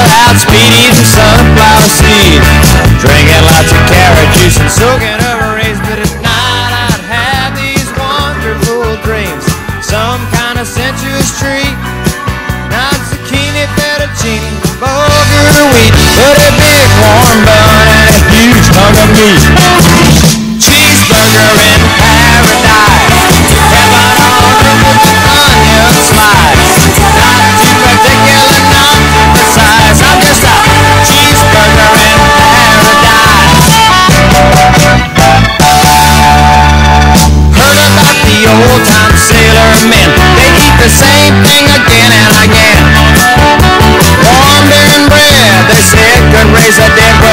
out speedies and sunflower seeds, drinking lots of carrot juice and soaking over rays. But at night I'd have these wonderful dreams, some kind of sensuous treat, not zucchini, fettuccine, bulgur wheat, but a big warm bun and a huge hunk of meat. Cheeseburger in paradise, heaven on earth with the onion slice. Not too particular, not precise, I'm just a cheeseburger in paradise. Heard about the old time sailor men, they eat the same thing again and again. Warm beer and bread, they said could raise a dead